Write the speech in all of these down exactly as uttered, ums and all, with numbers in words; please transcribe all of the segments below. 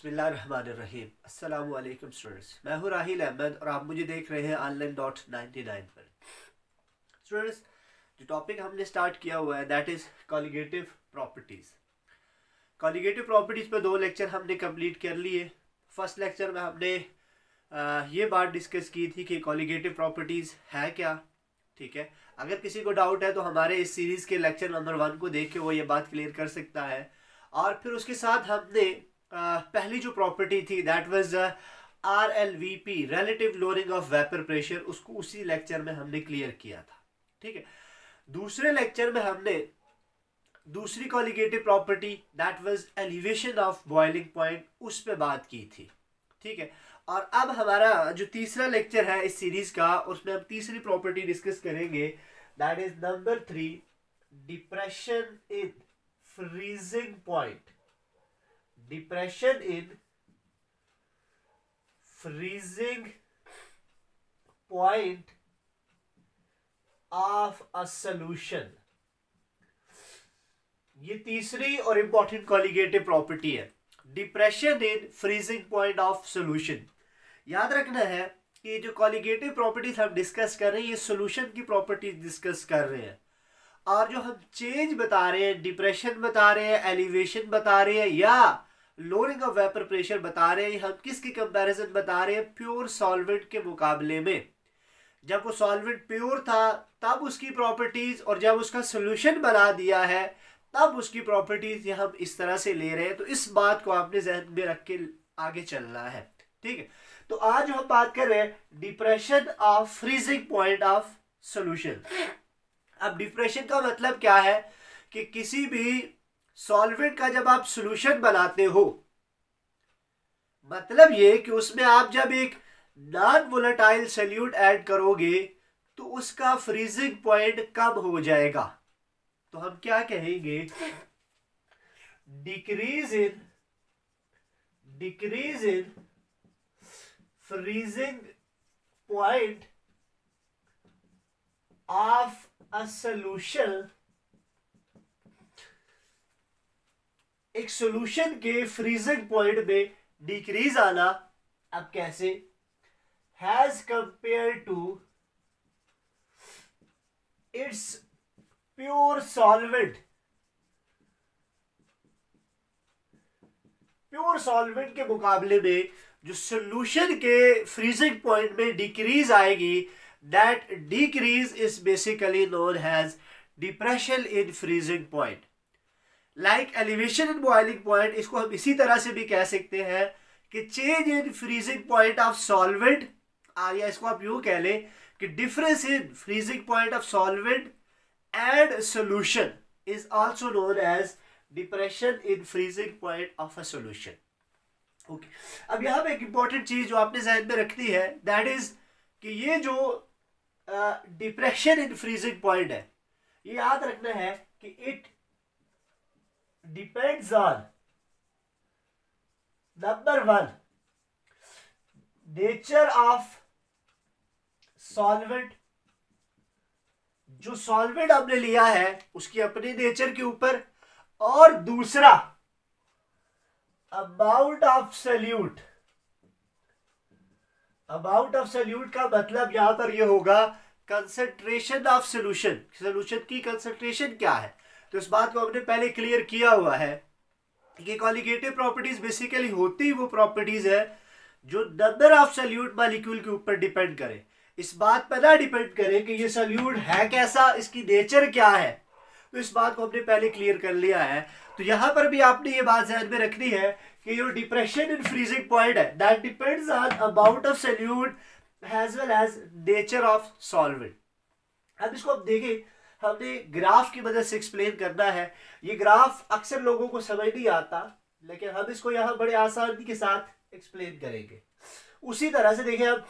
बिस्मिल्लाहिर्रहमानिर्रहीम। अस्सलाम वालेकुम स्टूडेंट्स, मैं हूँ राहील अहमद और आप मुझे देख रहे हैं ऑनलाइन डॉट नाइन्टी नाइन पर। स्टूडेंट्स, जो टॉपिक हमने स्टार्ट किया हुआ है that is colligative properties. Colligative properties पर दो लेक्चर हमने कंप्लीट कर लिए। फर्स्ट लेक्चर में हमने आ, ये बात डिस्कस की थी कि कॉलिगेटिव प्रॉपर्टीज़ है क्या। ठीक है, अगर किसी को डाउट है तो हमारे इस सीरीज़ के लेक्चर नंबर वन को देख के वो ये बात क्लियर कर सकता है। और फिर उसके साथ हमने Uh, पहली जो प्रॉपर्टी थी that was R L V P, relative lowering of vapour pressure, उसको उसी लेक्चर में हमने क्लियर किया था। ठीक है, दूसरे लेक्चर में हमने दूसरी colligative property that was elevation of boiling point, उस पे बात की थी। ठीक है, और अब हमारा जो तीसरा लेक्चर है इस सीरीज का, उसमें हम तीसरी प्रॉपर्टी डिस्कस करेंगे that is number three, depression in freezing point. Depression in freezing point of a solution। ये तीसरी और इंपॉर्टेंट कॉलिगेटिव प्रॉपर्टी है, depression in freezing point of solution. याद रखना है कि जो कॉलिगेटिव प्रॉपर्टीज हम डिस्कस कर रहे हैं ये सॉल्यूशन की प्रॉपर्टीज डिस्कस कर रहे हैं, और जो हम चेंज बता रहे हैं, डिप्रेशन बता रहे हैं, एलिवेशन बता रहे हैं या लोअरिंग ऑफ वेपर प्रेशर बता रहे हैं, हम किसकी कंपैरिजन बता रहे हैं? प्योर सॉल्वेंट के मुकाबले में। जब वो सॉल्वेंट प्योर था तब उसकी प्रॉपर्टीज, और जब उसका सॉल्यूशन बना दिया है तब उसकी प्रॉपर्टीज हम इस तरह से ले रहे हैं। तो इस बात को आपने ज़हन में रख के आगे चलना है। ठीक है, तो आज हम बात कर रहे हैं depression of freezing point of solution. अब डिप्रेशन का मतलब क्या है कि किसी भी सॉल्वेंट का जब आप सॉल्यूशन बनाते हो, मतलब ये कि उसमें आप जब एक नॉन वोलेटाइल सॉल्यूट ऐड करोगे तो उसका फ्रीजिंग पॉइंट कम हो जाएगा। तो हम क्या कहेंगे? Decrease in decrease in freezing point of a solution. एक सॉल्यूशन के फ्रीजिंग पॉइंट में डिक्रीज आना, अब कैसे? Has compare to its pure solvent. Pure solvent के मुकाबले में जो सॉल्यूशन के फ्रीजिंग पॉइंट में डिक्रीज आएगी, that decrease is basically known as depression in freezing point. Like elevation in boiling point, इसको हम इसी तरह से भी कह सकते हैं कि change in freezing point of solvent, या इसको आप यूं कह लें कि difference in freezing point of solvent and solution is also known as depression in freezing point of a solution. Okay, अब यहां पे एक इंपॉर्टेंट चीज जो आपने ध्यान में रखनी है दैट इज कि ये जो डिप्रेशन इन फ्रीजिंग पॉइंट है, ये याद रखना है कि it depends on number one, nature of solvent। जो सॉल्वेंट हमने लिया है उसकी अपने नेचर के ऊपर, और दूसरा amount of solute. Amount of solute का मतलब यहां पर ये होगा कंसंट्रेशन ऑफ सॉल्यूशन। सॉल्यूशन की कंसंट्रेशन क्या है? तो इस बात को हमने पहले क्लियर किया हुआ है कि कॉलिगेटिव प्रॉपर्टीज बेसिकली होती वो प्रॉपर्टीज है जो नंबर ऑफ सॉल्यूट मॉलिक्यूल के ऊपर डिपेंड करे। इस बात पर ना डिपेंड करे कि ये सॉल्यूट है कैसा, इसकी नेचर क्या है। तो इस बात को हमने पहले क्लियर कर लिया है। तो यहां पर भी आपने ये बात ध्यान में रखनी है कि जो डिप्रेशन इन फ्रीजिंग पॉइंट है that depends on amount of solute as well as nature of solvent. अब इसको आप देखें, हमने ग्राफ की मदद से एक्सप्लेन करना है। ये ग्राफ अक्सर लोगों को समझ नहीं आता, लेकिन हम इसको यहां बड़े आसानी के साथ एक्सप्लेन करेंगे। उसी तरह से देखिए, हम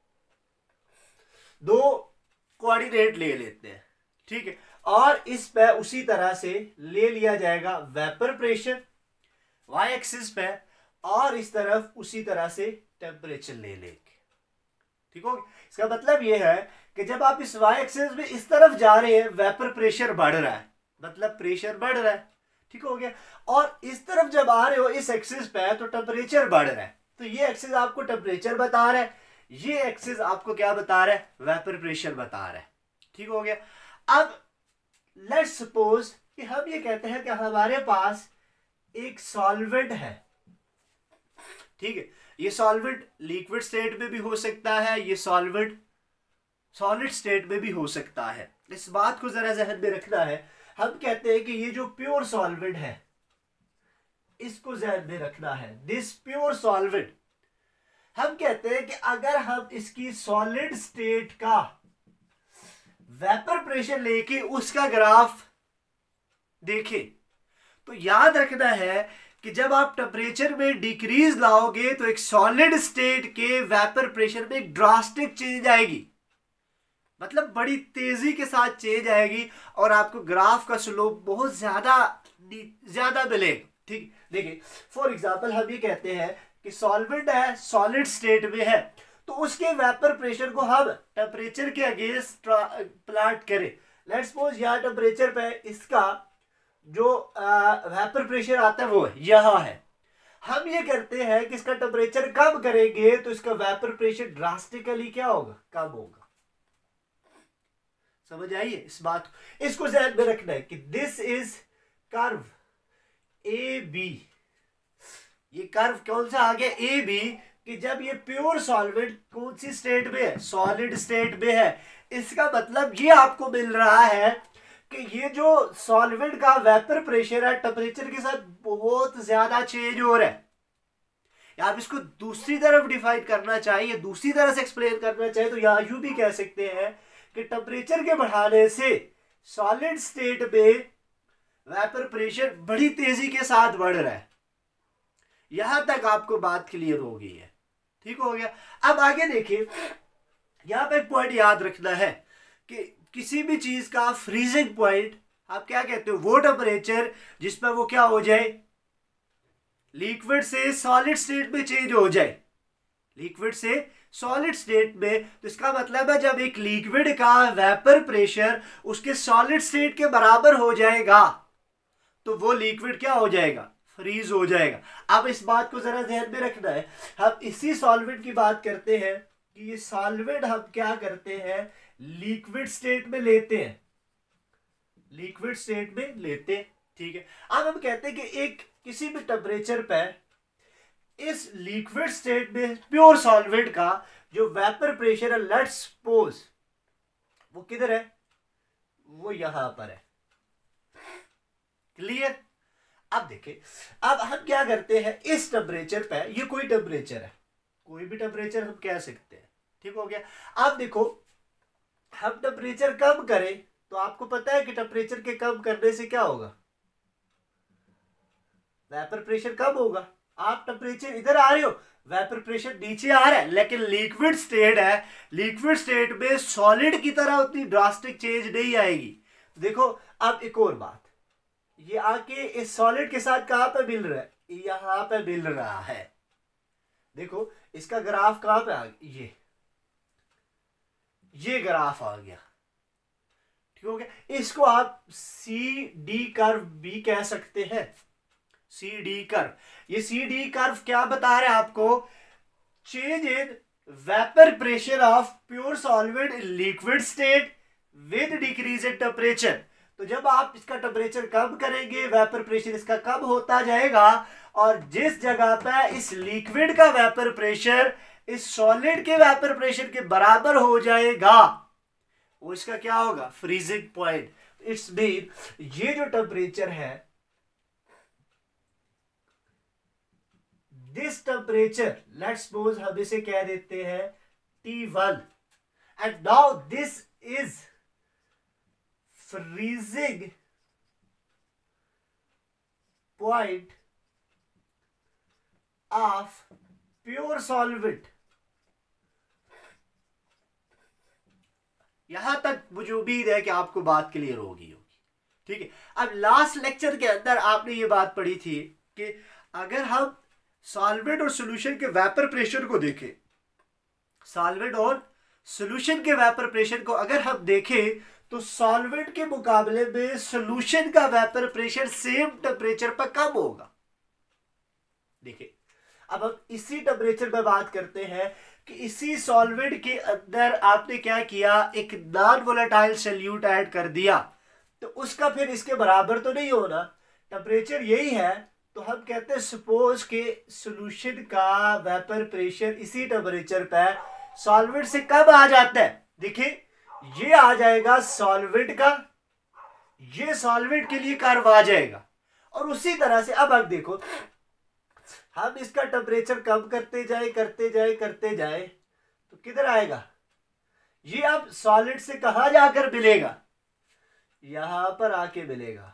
दो कोऑर्डिनेट ले लेते हैं, ठीक है, और इस पे उसी तरह से ले लिया जाएगा वेपर प्रेशर वाई एक्सिस पे, और इस तरफ उसी तरह से टेम्परेचर ले लेंगे। ठीक हो? इसका मतलब ये है कि जब आप इस वाई एक्सिस में इस तरफ जा रहे हैं वेपर प्रेशर बढ़ रहा है, मतलब प्रेशर बढ़ रहा है। ठीक हो गया। और इस तरफ जब आ रहे हो इस एक्सिस पे तो टेम्परेचर बढ़ रहा है, तो ये एक्सिस आपको टेम्परेचर बता रहा है, ये एक्सिस आपको क्या बता रहा है, वेपर प्रेशर बता रहा है। ठीक हो गया। अब लेट्स सपोज कि हम ये कहते हैं कि हमारे पास एक सॉल्वेंट है, ठीक है, ये सॉल्वेंट लिक्विड स्टेट में भी हो सकता है, ये सॉल्वेंट सॉलिड स्टेट में भी हो सकता है। इस बात को जरा ज़हन में रखना है। हम कहते हैं कि ये जो प्योर सॉल्वेंट है, इसको ज़हन में रखना है, दिस प्योर सॉल्वेंट। हम कहते हैं कि अगर हम इसकी सॉलिड स्टेट का वेपर प्रेशर लेके उसका ग्राफ देखें तो याद रखना है कि जब आप टेम्परेचर में डिक्रीज लाओगे तो एक सॉलिड स्टेट के वेपर प्रेशर में एक ड्रास्टिक चेंज आएगी, मतलब बड़ी तेजी के साथ चेंज आएगी और आपको ग्राफ का स्लोप बहुत ज्यादा ज्यादा मिलेगा। ठीक, देखिए फॉर एग्जांपल हम ये कहते हैं कि सॉल्वेंट है, सॉलिड स्टेट में है, तो उसके वेपर प्रेशर को हम टेम्परेचर के अगेंस्ट प्लॉट करें। लेट्स सपोज यहाँ टेम्परेचर पे इसका जो वेपर प्रेशर आता है वो यहाँ है। हम ये करते हैं कि इसका टेम्परेचर कम करेंगे तो इसका वेपर प्रेशर ड्रास्टिकली क्या होगा, कम होगा। समझ आइए इस बात को, इसको ध्यान में रखना है कि this is curve A B. ये कर्व कौन सा आ गया, ए बी, कि जब ये प्योर सॉल्वेंट कौन सी स्टेट में है, सॉलिड स्टेट में है। इसका मतलब ये आपको मिल रहा है कि ये जो सॉल्वेंट का वेपर प्रेशर है टेम्परेचर के साथ बहुत ज्यादा चेंज हो रहा है। आप इसको दूसरी तरफ डिफाइन करना चाहिए, दूसरी तरह से एक्सप्लेन करना चाहिए तो यहां यूं भी कह सकते हैं कि टेम्परेचर के बढ़ाने से सॉलिड स्टेट में वेपर प्रेशर बड़ी तेजी के साथ बढ़ रहा है। यहां तक आपको बात क्लियर हो गई है। ठीक हो गया। अब आगे देखिए, यहां पे एक पॉइंट याद रखना है कि किसी भी चीज का फ्रीजिंग पॉइंट आप क्या कहते हो, वो टेम्परेचर जिस पर वो क्या हो जाए, लिक्विड से सॉलिड स्टेट में चेंज हो जाए, लिक्विड से सॉलिड स्टेट में। तो इसका मतलब है जब एक लिक्विड का वेपर प्रेशर उसके सॉलिड स्टेट के बराबर हो जाएगा तो वो लिक्विड क्या हो जाएगा, फ्रीज हो जाएगा। अब इस बात को जरा ध्यान में रखना है, हम इसी सॉल्वेंट की बात करते हैं कि ये सॉल्वेंट हम क्या करते हैं, लिक्विड स्टेट में लेते हैं, लिक्विड स्टेट में लेते हैं। ठीक है। अब हम कहते हैं कि एक किसी भी टेम्परेचर पर इस लिक्विड स्टेट में प्योर सॉल्वेंट का जो वेपर प्रेशर है, लेट्स सपोज वो किधर है, वो यहां पर है। क्लियर। अब देखिए, अब हम क्या करते हैं, इस टेम्परेचर पे, ये कोई टेम्परेचर है, कोई भी टेम्परेचर हम कह सकते हैं। ठीक हो गया। अब देखो हम टेम्परेचर कम करें तो आपको पता है कि टेम्परेचर के कम करने से क्या होगा, वेपर प्रेशर कम होगा। आप टेम्परेचर इधर आ रहे हो, वेपर प्रेशर नीचे आ रहा है, लेकिन लिक्विड स्टेट है, लिक्विड स्टेट में सॉलिड की तरह उतनी ड्रास्टिक चेंज नहीं आएगी। देखो अब एक और बात, ये आके इस सॉलिड के साथ कहां पे मिल रहा है, यहां पे मिल रहा है। देखो इसका ग्राफ कहां पे आ गया, ये ये ग्राफ आ गया। ठीक हो गया। इसको आप सी डी कर्व भी कह सकते हैं, सी डी कर्व। ये सी डी कर्व क्या बता रहा है आपको, change in vapour pressure of pure solvent in liquid state with decrease in temperature. तो जब आप इसका टेम्परेचर कम करेंगे वेपर प्रेशर इसका कम होता जाएगा, और जिस जगह पे इस लिक्विड का वेपर प्रेशर इस सॉलिड के वेपर प्रेशर के बराबर हो जाएगा वो इसका क्या होगा, फ्रीजिंग पॉइंट। इट्स मीन ये जो टेम्परेचर है, दिस टेम्परेचर, लेट्स सपोज हम इसे कह देते हैं T one, and now this is freezing point of pure solvent. यहां तक मुझे उम्मीद है कि आपको बात क्लियर होगी होगी ठीक है। अब लास्ट लेक्चर के अंदर आपने ये बात पढ़ी थी कि अगर हम सॉल्वेंट और सॉल्यूशन के वेपर प्रेशर को देखें, सॉल्वेंट और सॉल्यूशन के वेपर प्रेशर को अगर हम देखें तो सॉल्वेंट के मुकाबले में सॉल्यूशन का वेपर प्रेशर सेम टेम्परेचर पर कम होगा। देखिए अब हम इसी टेम्परेचर पर बात करते हैं कि इसी सॉल्वेंट के अंदर आपने क्या किया, एक नॉन वोलेटाइल सॉल्यूट ऐड कर दिया, तो उसका फिर इसके बराबर तो नहीं होना, टेम्परेचर यही है, तो हम कहते हैं सपोज के सॉल्यूशन का वेपर प्रेशर इसी टेम्परेचर पे सॉल्वेंट से कम आ जाता है। देखिए ये आ जाएगा सॉल्वेंट का, ये सॉल्वेंट के लिए कर्व आ जाएगा, और उसी तरह से अब आप देखो हम इसका टेम्परेचर कम करते जाए करते जाए करते जाए तो किधर आएगा, ये अब सॉलिड से कहां जाकर मिलेगा, यहां पर आके मिलेगा।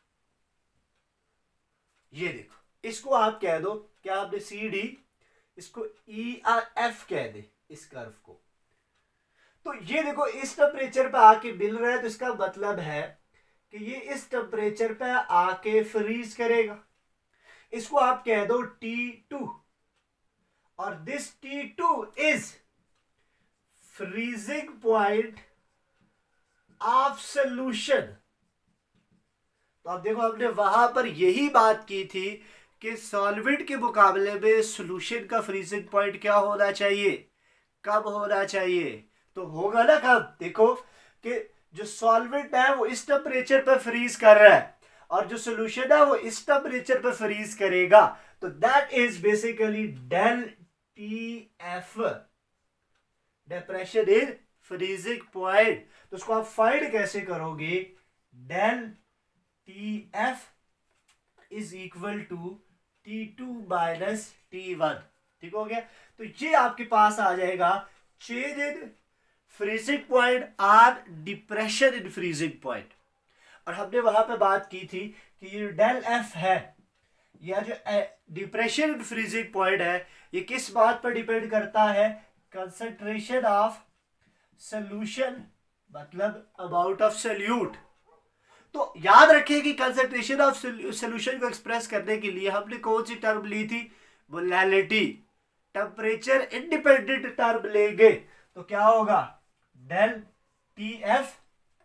ये देखो इसको आप कह दो, क्या आपने सी डी, इसको ई आर एफ कह दे इस कर्व को। तो ये देखो इस टेम्परेचर पे आके मिल रहा है, तो इसका मतलब है कि ये इस टेम्परेचर पे आके फ्रीज करेगा। इसको आप कह दो टी टू, और this T two is freezing point of solution. तो आप देखो हमने वहां पर यही बात की थी कि सॉल्वेंट के मुकाबले में सॉल्यूशन का फ्रीजिंग पॉइंट क्या होना चाहिए, कब होना चाहिए, तो होगा ना कब। देखो कि जो सॉल्वेंट है वो इस टेम्परेचर पर फ्रीज कर रहा है और जो सॉल्यूशन है वो इस टेम्परेचर पर फ्रीज करेगा, तो that is basically del T F, depression in freezing point. तो उसको आप फाइंड कैसे करोगे, del T F is equal to T two minus T one. ठीक हो गया, तो ये आपके पास आ जाएगा चेंज इन फ्रीजिंग पॉइंट और डिप्रेशन इन फ्रीजिंग पॉइंट। और हमने वहां पे बात की थी कि ये डेल एफ है या जो डिप्रेशन इन फ्रीजिंग पॉइंट है, ये किस बात पर डिपेंड करता है, कंसंट्रेशन ऑफ सॉल्यूशन मतलब अमाउंट ऑफ सॉल्यूट। तो याद रखिए कि कंसंट्रेशन ऑफ सॉल्यूशन को एक्सप्रेस करने के लिए हमने कौन सी टर्म ली थी, मोलैलिटी। टेम्परेचर इंडिपेंडेंट टर्म लेंगे तो क्या होगा, del T F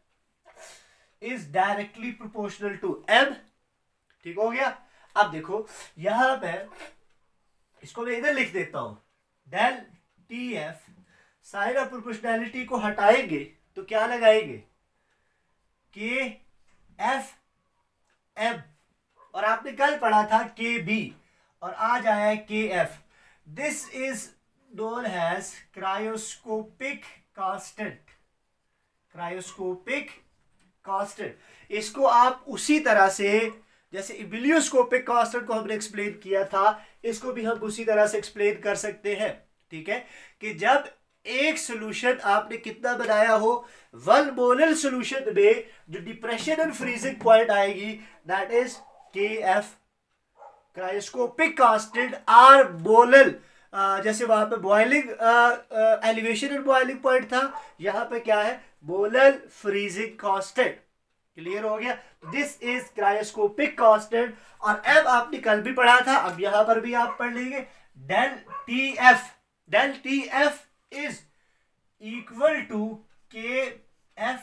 is directly proportional to M. ठीक हो गया। अब देखो यहां पे इसको मैं इधर लिख देता हूं, del T F, sign of proportionality को हटाएंगे तो क्या लगाएंगे, के एफ एम, और आपने कल पढ़ा था के बी, और आज आया है K F. This is known as cryoscopic constant, cryoscopic constant. इसको आप उसी तरह से जैसे इबिलियोस्कोपिक कांस्टेंट को हमने एक्सप्लेन किया था, इसको भी हम उसी तरह से एक्सप्लेन कर सकते हैं। ठीक है, कि जब एक सॉल्यूशन आपने कितना बनाया हो, वन मोलर सॉल्यूशन में जो डिप्रेशन एंड फ्रीजिंग पॉइंट आएगी that is K F, cryoscopic constant are molar. जैसे वहां पे boiling elevation and boiling point था, यहां पे क्या है, मोलर फ्रीजिंग कांस्टेंट। क्लियर हो गया, दिस इज क्रायोस्कोपिक कांस्टेंट। और एम आपने कल भी पढ़ा था, अब यहां पर भी आप पढ़ लेंगे, del T F, del T F is equal to K F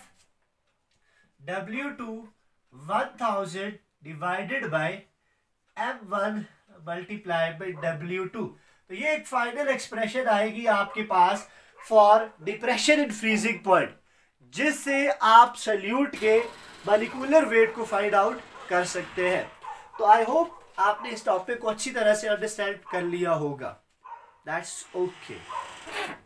W two one thousand divided by M one multiplied by W two। तो ये एक फाइनल एक्सप्रेशन आएगी आपके पास for depression in freezing point, जिससे आप सॉल्यूट के molecular weight को फाइंड आउट कर सकते हैं। तो आई होप आपने इस टॉपिक को अच्छी तरह से अंडरस्टैंड कर लिया होगा। That's okay.